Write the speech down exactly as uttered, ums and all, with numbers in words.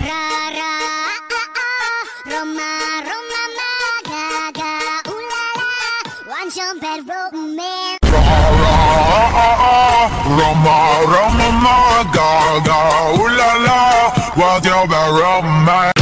ra ra ah ah Roma Roma ma ga ga ooh la la 완전 bad romance Roma, Roma, ma, ga, ga, ooh la la, what's your bad romance?